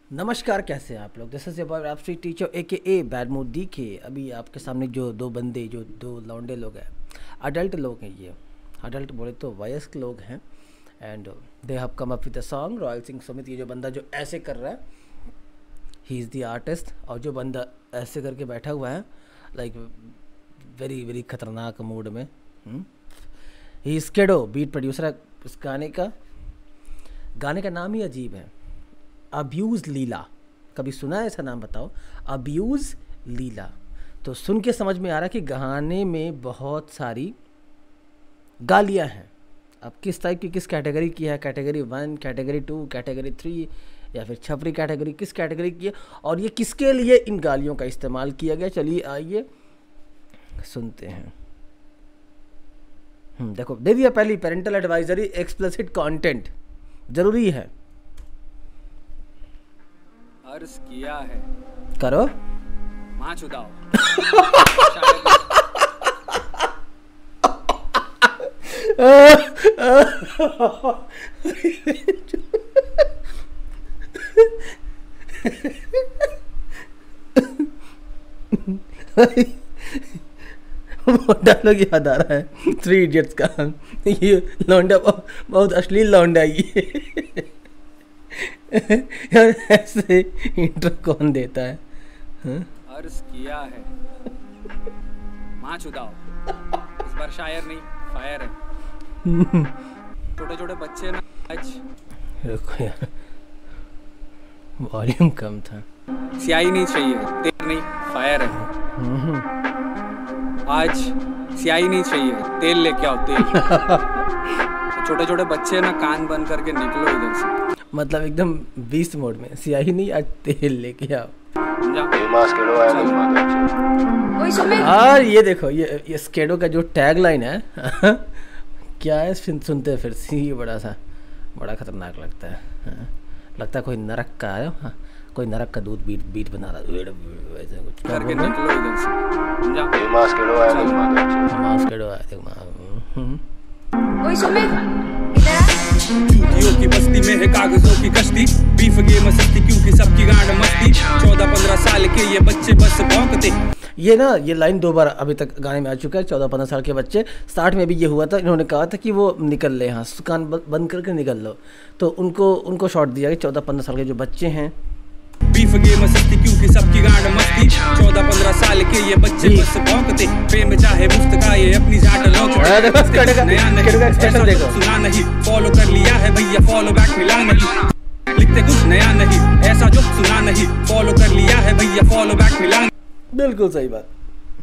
नमस्कार, कैसे हैं आप लोग। दिस इज योर एब्स्ट्री टीचर ए बैड मूड दी के। अभी आपके सामने जो दो लौंडे लोग हैं, अडल्ट लोग हैं। ये अडल्ट बोले तो वयस्क लोग हैं। And they have come up with a song. Royal Singh Sumit, ये जो बंदा जो ऐसे कर रहा है, ही इज़ द आर्टिस्ट। और जो बंदा ऐसे करके बैठा हुआ है, लाइक वेरी वेरी खतरनाक मूड में, he is Skado, beat producer है। इस गाने का नाम ही अजीब है, अब्यूज़ लीला। कभी सुना है ऐसा नाम? बताओ, अब्यूज़ लीला। तो सुन के समझ में आ रहा है कि गाने में बहुत सारी गालियां हैं। अब किस टाइप की, किस कैटेगरी की है, कैटेगरी 1, कैटेगरी 2, कैटेगरी 3 या फिर छपरी कैटेगरी, किस कैटेगरी की है और ये किसके लिए इन गालियों का इस्तेमाल किया गया। चलिए आइए सुनते हैं। देखो, दे दिया पहली पेरेंटल एडवाइजरी, एक्सप्लिसिट कंटेंट जरूरी है। अर्ज किया है, करो, माँ चुदाओ। वो डायलॉग याद आ रहा है 3 इडियट्स का। ये लौंडा बहुत अश्लील लौंडा ये। यार ऐसे इंट्रो कौन देता है? अर्ज किया है, माँ चुदाओ। इस बार शायर नहीं, फायर है। छोटे छोटे बच्चे ना आज, रुको यार, वॉल्यूम कम था। स्याही नहीं चाहिए, तेल नहीं, फायर है। आज स्याही नहीं चाहिए, तेल लेके आओ, तेल। छोटे छोटे बच्चे ना कान बंद करके निकलो इधर से। मतलब एकदम बीस्ट मोड में, स्याही नहीं, आज तेल लेके आओ। और ये देखो, ये स्केडो का जो टैग लाइन है क्या है, सुनते हैं फिर सी। बड़ा खतरनाक लगता है। लगता है कोई नरक का है। हाँ, कोई नरक का दूध बीट बना रहा है वैसे कुछ करके निकलो इधर से। चूतियों की बस्ती में है कागजों की कश्ती, बीफ गेम सस्ती क्योंकि सबकी गांड मस्ती। 14-15 साल के ये बच्चे बस भौंकते। ये ना, ये लाइन 2 बार अभी तक गाने में आ चुका है। 14-15 साल के बच्चे, स्टार्ट में भी ये हुआ था। इन्होंने कहा था कि वो निकल ले, यहाँ कान बंद करके निकल लो, तो उनको शॉट दिया कि 14-15 साल के जो बच्चे हैं। बीफ गेम सस्ती क्योंकि सबकी गांड मस्ती। 14-15 साल के ये बच्चे बस भौंकते। प्रेम चाहे मुफ्त का ये अपनी जाट लौटते। नया नहीं सुना नहीं, फॉलो कर लिया है भैया, फॉलो बैक मिला नहीं। लिखते कुछ नया नहीं, ऐसा जो सुना नहीं, फॉलो कर लिया है भैया, फॉलो बैक मिला नहीं। बिल्कुल सही बात।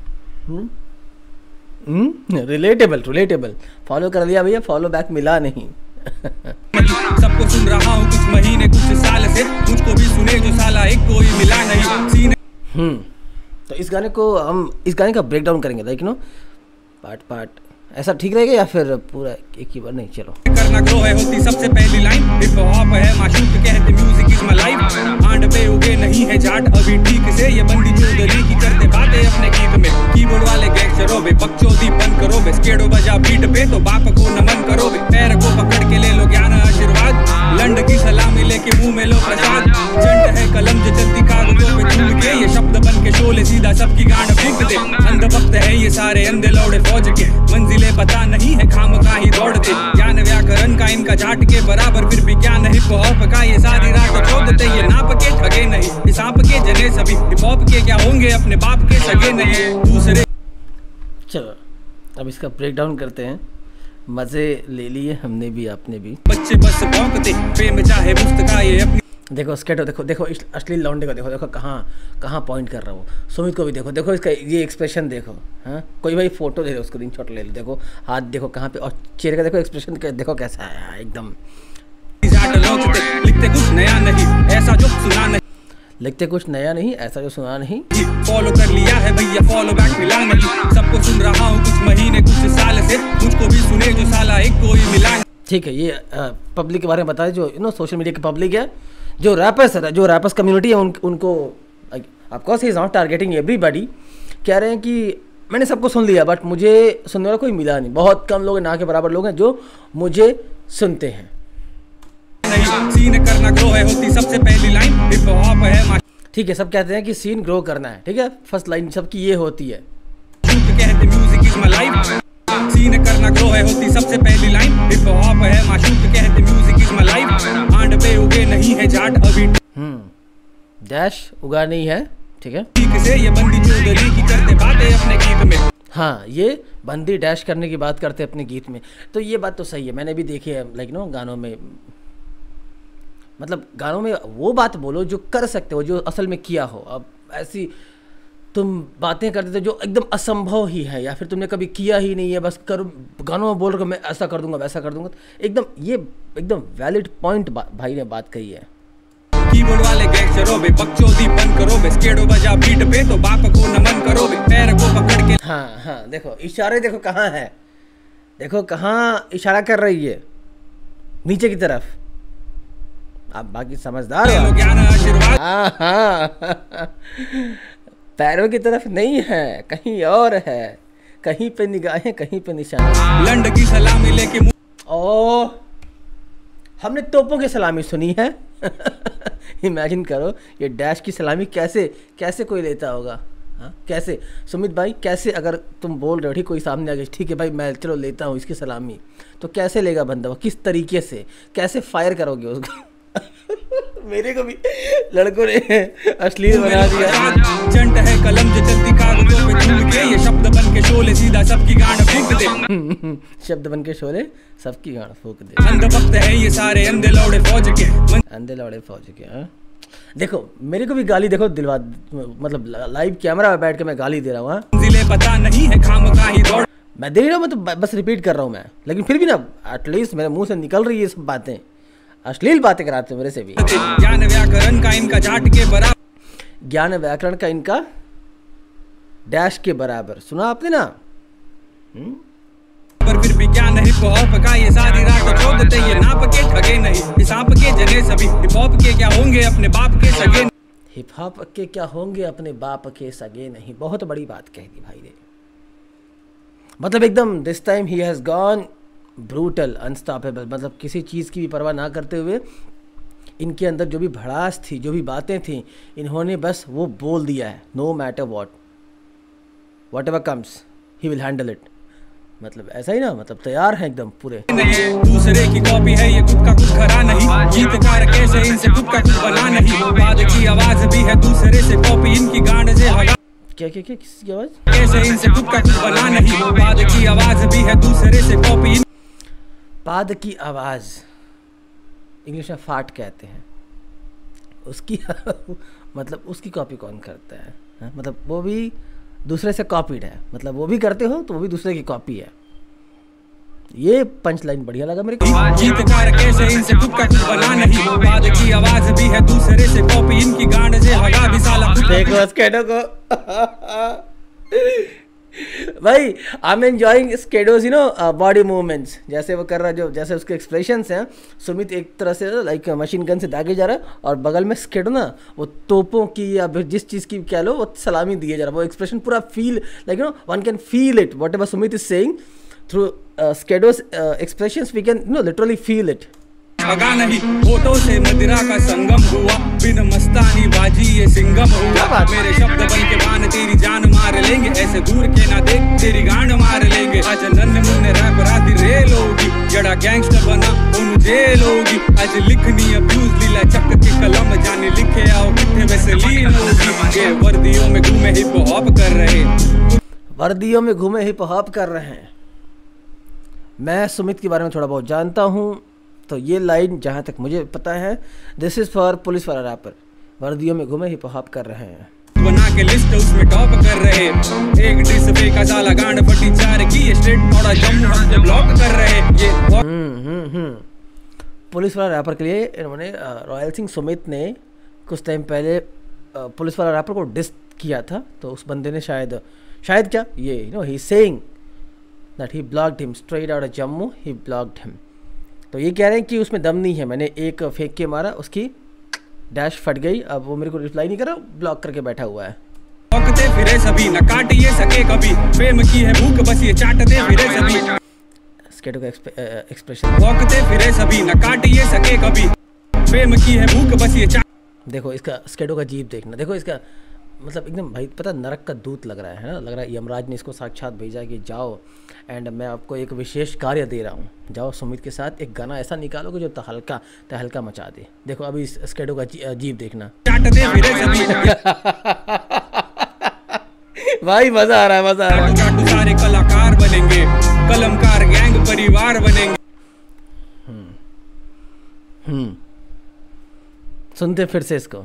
रिलेटेबल। फॉलो कर लिया भैया, फॉलो बैक मिला नहीं। सबको सुन रहा हूँ कुछ महीने कुछ साल से, मुझको भी सुने जो साला एक कोई मिला नहीं सीने। तो इस गाने का ब्रेक डाउन करेंगे, लाइक नो पार्ट। ऐसा ठीक रहेगा या फिर पूरा एक ही बार? नहीं, चलो। करना ग्रो है होती सबसे पहली लाइन, हिप हॉप है माशूक कहते music is my life. And पे उगे नहीं है जाट अभी ठीक से, ये बंदी चौधरी की करते बातें अपने गीत में। कीबोर्ड वाले गैंगस्टरों बे, बकचोदी बंद करो बे, स्केडो बजा बीट पे तो बाप को नमन करो बे। पैर को पकड़ के ले लो ज्ञान आशीर्वाद, लंड की सलामी लेके मुंह में लो प्रसाद। जंट है कलम जो चलती कागजों पे चुन के, ये शब्द बन के शोले सीधा सबकी गांड फेंक दे। अंधभक्त है ये सारे अंधे लौड़े फौज के, मंजिलें पता नहीं है खामखा ही दौड़ते। ज्ञान व्याकरण का इनका जाट के बराबर, फिर भी ज्ञान हिप हॉप का ये सारी रात छोड़ते। ये नाप के ठगे नहीं, हिसाब के जने सभी, हिप हॉप के क्या होंगे अपने बाप के सगे नहीं दूसरे। चलो अब इसका ब्रेक डाउन करते हैं। मजे ले लिए हमने भी, आपने भी। बच्चे बस भौंकते, प्रेम चाहे मुफ्त का ये अपनी। देखो स्केटो, देखो अश्लील लौंडे को देखो कहाँ पॉइंट कर रहा हो। सुमित को भी देखो इसका ये एक्सप्रेशन देखो। हाँ, कोई भाई फोटो दे दो, उसको स्क्रीनशॉट ले लो। देखो हाथ देखो कहाँ पे, और चेहरे का देखो एक्सप्रेशन देखो कैसा है एकदम। लिखते कुछ नया नहीं, ऐसा जो सुना नहीं। लिखते कुछ नया नहीं, ऐसा जो सुना नहीं। फॉलो कर लिया है भैया, फॉलो बैक मिला नहीं। सबको सुन रहा हूँ कुछ महीने कुछ साल से, मुझको भी सुने जो साला एक कोई मिला। ठीक है, ये पब्लिक के बारे में बताया, जो सोशल मीडिया की पब्लिक है, जो रैपर्स कम्युनिटी है, उनको of course he is not targeting everybody. कह रहे हैं कि मैंने सबको सुन लिया, बट मुझे सुनने वाला कोई मिला नहीं। बहुत कम लोग, ना के बराबर लोग हैं जो मुझे सुनते हैं। नहीं सीन करना ग्रो है होती सबसे पहली लाइन हिप हॉप है। ठीक है, सब कहते हैं कि सीन ग्रो करना है, ठीक है, फर्स्ट लाइन सबकी ये होती है। कहते music is my life, scene करना ग्रो है होती सबसे पहली लाइन हिप हॉप है माशूक कहते music is my life. And पे उगे नहीं है जाट अभी डैश उगा नहीं है, ठीक है, ठीक से ये बंदी चौधरी की करते बातें अपने गीत में। हाँ, ये बंदी डैश करने की बात करते अपने गीत में, तो ये बात तो सही है, मैंने भी देखी है, लाइक नो गानों में, मतलब गानों में वो बात बोलो जो कर सकते हो, जो असल में किया हो। अब ऐसी तुम बातें करते थे जो एकदम असंभव ही है, या फिर तुमने कभी किया ही नहीं है, बस कर गानों में बोल रहे हो मैं ऐसा कर दूंगा वैसा कर दूंगा, एकदम ये एकदम वैलिड पॉइंट भाई ने बात कही है। कीबोर्ड वाले गैंगस्टरों बे बकचोदी बंद करो बे, स्केडो बजा बीट पे तो बाप को नमन करो बे, पैर को पकड़ के। हाँ, देखो इशारे, देखो कहाँ है, देखो कहाँ इशारा कर रही है, नीचे की तरफ। आप बाकी समझदार हो, ज्ञान आशीर्वाद। हाँ पैरों की तरफ नहीं है, कहीं और है, कहीं पे निगाहें कहीं पे निशान। लंड की सलामी लेके ओ, हमने तोपों की सलामी सुनी है। इमेजिन करो ये डैश की सलामी कैसे कोई लेता होगा। हाँ, कैसे सुमित भाई, कैसे अगर तुम बोल रहे हो, ठीक, कोई सामने आ गया, ठीक है भाई मैं चलो लेता हूँ इसकी सलामी, तो कैसे लेगा बंदा, किस तरीके से, कैसे फायर करोगे उसको। मेरे को भी लड़कों ने अश्लील बना दिया। जंट है कलम जो चलती कागजों पे चुन के, ये शब्द बन के शोले सीधा सबकी गांड फूंक दे। शब्द बन के शोले सबकी गांड फूंक दे। अंधभक्त है ये सारे अंधे लौड़े फौज के, अंधे लौड़े फौज के। हाँ, देखो मेरे को भी गाली, देखो दिलवा, मतलब लाइव कैमरा में बैठ के मैं गाली दे रहा हूँ। जिले पता नहीं है खामखा ही दौड़, मैं दे रहा हूँ, मैं तो बस रिपीट कर रहा हूँ मैं, लेकिन फिर भी ना एटलीस्ट मेरे मुंह से निकल रही है ये सब बातें, अश्लील बातें कराते हो मेरे से भी। ज्ञान व्याकरण का इनका जाट के बराबर, ज्ञान व्याकरण का इनका डैश के बराबर, सुना आपने ना। पर फिर भी क्या नहीं हिप हॉप का ये सारी रात चौदते, ये नाप के ठगे नहीं हिसाब के जने सभी, हिप हॉप के क्या होंगे अपने बाप के सगे, हिप हॉप के क्या होंगे अपने बाप के सगे नहीं। बहुत बड़ी बात कह दी भाई ने, मतलब एकदम this time he has gone brutal unstoppable, मतलब किसी चीज़ की भी परवाह ना करते हुए इनके अंदर जो भी भड़ास थी, जो भी बातें थी, इन्होंने बस वो बोल दिया है। No matter whatever comes he will handle it, मतलब ऐसा ही ना, मतलब तैयार है एकदम पूरे। दूसरे की कॉपी है ये, खुद का कुछ खरा नहीं, गीतकार कैसे इनसे खुद का कुछ बना नहीं, बाद की आवाज भी है दूसरे से कॉपी, इनकी गांड से हगा। क्या किसकी आवाज? कैसे इनसे खुद का कुछ बना नहीं, बाद की आवाज भी है दूसरे से कॉपी, बाद की आवाज़ इंग्लिश में फाट कहते हैं उसकी। मतलब उसकी कॉपी कौन करता है? हाँ? मतलब वो भी दूसरे से कॉपीड है, मतलब वो भी करते हो तो वो भी दूसरे की कॉपी है। ये पंच लाइन बढ़िया लगा मेरे को। गीतकार कैसे इनसे खुद का कुछ बना नहीं, बाद की आवाज भी है दूसरे से कॉपी, इनकी गांड से हगा भी साला। देखो स्केडो को भाई, I am enjoying Skado's you know body movements, जैसे वो कर रहा है, जो जैसे उसके एक्सप्रेशंस हैं। सुमित एक तरह से लाइक मशीन गन से दागे जा रहा है, और बगल में स्केडो ना वो तोपों की या जिस चीज़ की कह लो वो सलामी दिए जा रहा है। वो एक्सप्रेशन पूरा feel like you know one can feel it, whatever Sumit is saying through Skado's expressions we can literally feel it. भगा नहीं फोटो से मदिरा का संगम हुआ, बिन मस्तानी बाजी ये सिंगम हुआ, मेरे शब्द बन के बान तेरी जान मार लेंगे, ऐसे दूर के ना देख तेरी गांड मार लेंगे। आज नन्हे मुन्ने रैप राती रेल होगी, जड़ा गैंगस्टर बना उन जेल होगी, आज लिखनी अब्यूज लीला चक के कलम जाने लिखे आओ कितने वैसे लीन होगी। ये वर्दियों में घूमे हिप हॉप कर रहे, वर्दियों में घूमे हिप हॉप कर रहे हैं। मैं सुमित के बारे में थोड़ा बहुत जानता हूँ, तो ये लाइन जहाँ तक मुझे पता है, दिस इज फॉर पुलिस वाला रैपर, वर्दियों में घूमे हिप हॉप कर रहे हैं, बना के लिस्ट उसमें टॉप कर रहे, एक डिस पे का साला गांड फटी चार की, ये स्ट्रेट थोड़ा जम्मू हमसे ब्लॉक कर रहे ये। पुलिस वाला रैपर के लिए इन्होंने रॉयल सिंह सुमित ने कुछ टाइम पहले पुलिस वाला रैपर को डिस किया था, तो उस बंदे ने शायद क्या ये you know he saying that he blocked him straight out of Jammu, he blocked him. तो ये कह रहे हैं कि उसमें दम नहीं है, मैंने एक फेंक के मारा, उसकी डैश फट गई, अब वो मेरे को रिप्लाई नहीं कर रहा, ब्लॉक करके बैठा हुआ है। भौंकते फिरे सभी न काट ये सके कभी, प्रेम की है भूख बस ये चाटते फिरे सभी, स्केडो का एक्सप्रेशन। भौंकते फिरे सभी न काट ये सके कभी, फेम की है भूख बस ये देखो इसका स्केडो का जीप देखना, देखो इसका मतलब एकदम भाई पता नरक का दूत लग रहा है ना, लग रहा है यमराज ने इसको साक्षात भेजा कि जाओ एंड मैं आपको एक विशेष कार्य दे रहा हूँ, जाओ सुमित के साथ एक गाना ऐसा निकालोगे जो तहलका मचा दे। देखो अभी इस स्केडो का जीप देखना भाई मजा आ रहा है, मजा आ रहा है। सारे कलाकार बनेंगे, कलमकार गैंग परिवार बनेंगे। सुनते फिर से इसको,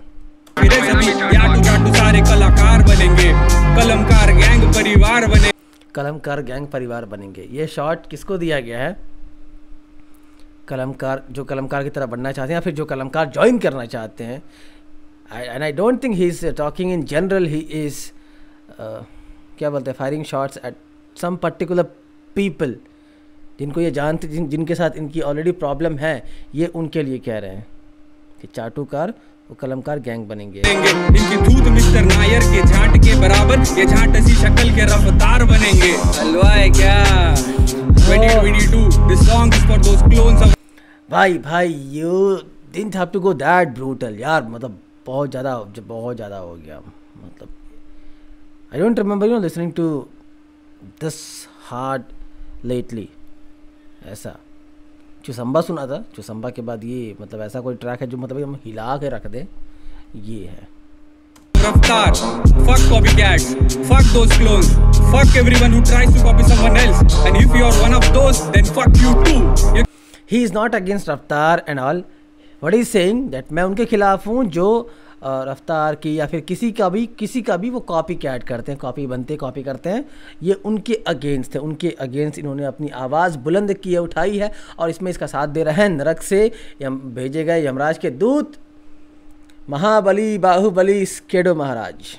सारे कलाकार बनेंगे, कलमकार गैंग परिवार बनेंगे। कलमकार गैंग परिवार बनेंगे, ये शॉट किसको दिया गया है? कलमकार, जो कलमकार की तरह बनना चाहते हैं या फिर जो कलमकार ज्वाइन करना चाहते हैं। And I don't think he is talking in general, he is क्या बोलते हैं, firing shots at some particular people जिनको ये जानते, जिनके साथ इनकी ऑलरेडी प्रॉब्लम है, ये उनके लिए कह रहे हैं कि चाटुकार वो कलमकार गैंग बनेंगे। इनकी धूत मिस्टर नायर के झांट के बराबर, ये झांट सी शक्ल के रफ्तार बनेंगे। हलवा है क्या 2022 this song is for those clones of. भाई you didn't have to go that brutal यार, मतलब बहुत ज़्यादा हो गया। मतलब I don't remember you know listening to this hard lately. ऐसा चुसम्बा सुना था, चुसम्बा के बाद ये मतलब ऐसा कोई ट्रैक है जो मतलब हम हिला के रख दे, ये है। रफ्तार, fuck copycats, fuck those clones, fuck everyone who tries to copy someone else, and if you are one of those, then fuck you too. He is not against रफ्तार and all. What he is saying that मैं उनके खिलाफ हूँ जो रफ्तार की या फिर किसी का भी वो कॉपी कैट करते हैं, कॉपी करते हैं, ये उनके अगेंस्ट है। उनके अगेंस्ट इन्होंने अपनी आवाज़ बुलंद की है, उठाई है, और इसमें इसका साथ दे रहे हैं नरक से भेजे गए यमराज के दूत महाबली बाहुबली स्केडो महाराज।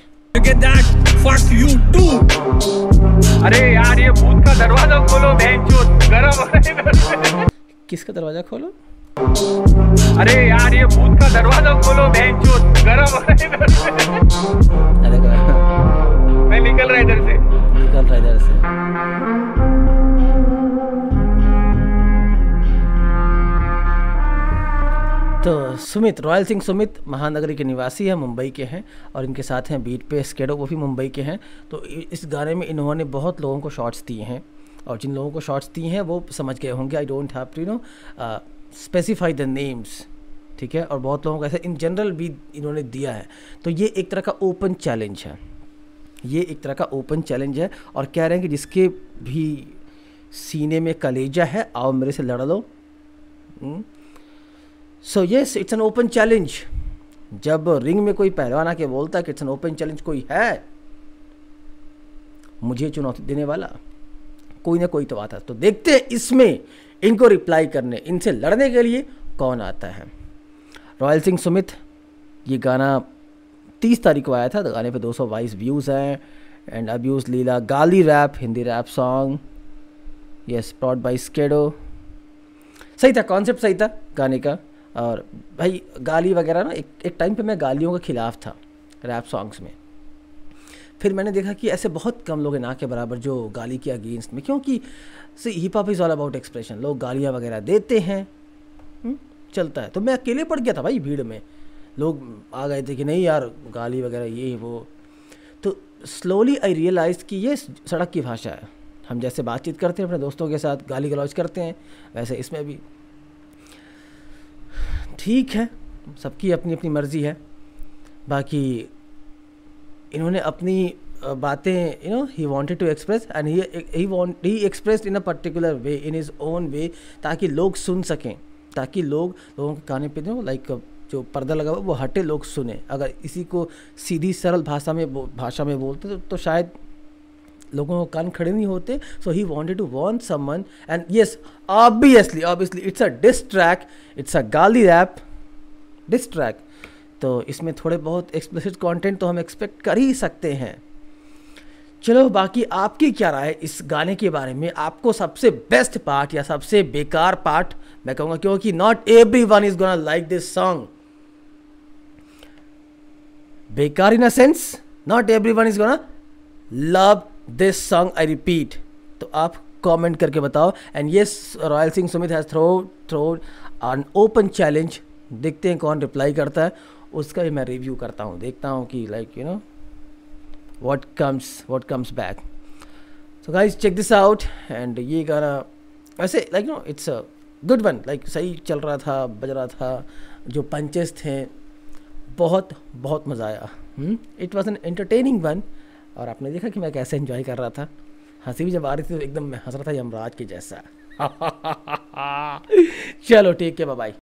अरे यार ये भूत का दरवाजा खोलो, गरम। किसका दरवाजा खोलो? अरे यार ये भूत का दरवाजा खोलो, गरम। मैं निकल रहा इधर से। तो सुमित, रॉयल सिंह सुमित महानगरी के निवासी हैं, मुंबई के हैं, और इनके साथ हैं बीट पे स्केडो, वो भी मुंबई के हैं। तो इस गाने में इन्होंने बहुत लोगों को शॉट्स दिए हैं, और जिन लोगों को शॉट्स दिए हैं वो समझ गए होंगे। I don't have to you know specify the names, ठीक है। और बहुत लोगों को ऐसे इन जनरल भी इन्होंने दिया है। तो ये एक तरह का ओपन चैलेंज है, और कह रहे हैं कि जिसके भी सीने में कलेजा है आओ मेरे से लड़ लो। So yes, it's an open challenge. जब रिंग में कोई पहलवान आके बोलता है कि इट्स एन ओपन चैलेंज, कोई है मुझे चुनौती देने वाला, कोई ना कोई तो आता है। तो देखते हैं इसमें इनको रिप्लाई करने, इनसे लड़ने के लिए कौन आता है। रॉयल सिंह सुमित, ये गाना 30 तारीख को आया था। गाने पे 222 व्यूज़ हैं। एंड अब्यूज लीला गाली rap, Hindi rap song, yes, prod by Skado. सही था, कॉन्सेप्ट सही था गाने का। और भाई गाली वगैरह ना, एक टाइम पे मैं गालियों के ख़िलाफ़ था रैप सॉन्ग्स में। फिर मैंने देखा कि ऐसे बहुत कम लोग हैं ना के बराबर जो गाली के अगेंस्ट में, क्योंकि hip hop is all about expression. लोग गालियाँ वगैरह देते हैं, चलता है। तो मैं अकेले पड़ गया था भाई भीड़ में, लोग आ गए थे कि नहीं यार गाली वगैरह ये वो। तो स्लोली आई रियलाइज़ कि ये सड़क की भाषा है। हम जैसे बातचीत करते हैं अपने दोस्तों के साथ, गाली गलौज करते हैं, वैसे इसमें भी ठीक है, सबकी अपनी अपनी मर्ज़ी है। बाकी इन्होंने अपनी बातें ही wanted to express, and he expressed in a particular way, in his own way, ताकि लोग सुन सकें, ताकि लोगों के काने पे लाइक जो पर्दा लगा हुआ वो हटे, लोग सुने। अगर इसी को सीधी सरल भाषा में बोलते तो शायद लोगों को कान खड़े नहीं होते। So he wanted to warn someone, and yes obviously it's a diss track, it's a गाली रैप डिस ट्रैक। तो इसमें थोड़े बहुत एक्सप्लिसिट कंटेंट तो हम एक्सपेक्ट कर ही सकते हैं। चलो बाकी आपकी क्या राय है इस गाने के बारे में? आपको सबसे बेस्ट पार्ट या सबसे बेकार पार्ट मैं कहूँगा, क्योंकि not everyone is gonna like this song. बेकार in a sense, not everyone is gonna love this song, I repeat. तो आप कमेंट करके बताओ। And yes, Royal Singh Sumit has throw an open challenge देखते हैं कौन रिप्लाई करता है, उसका भी मैं रिव्यू करता हूँ, देखता हूँ कि like you know what comes back. So guys check this out. And ये गाना वैसे like no it's a good one, like सही चल रहा था, बज रहा था, जो पंचेस थे बहुत बहुत मज़ा आया। It was an entertaining one. और आपने देखा कि मैं कैसे एंजॉय कर रहा था, हंसी भी जब आ रही थी तो एकदम मैं हंस रहा था यमराज के जैसा। चलो ठीक है, बाय बाय।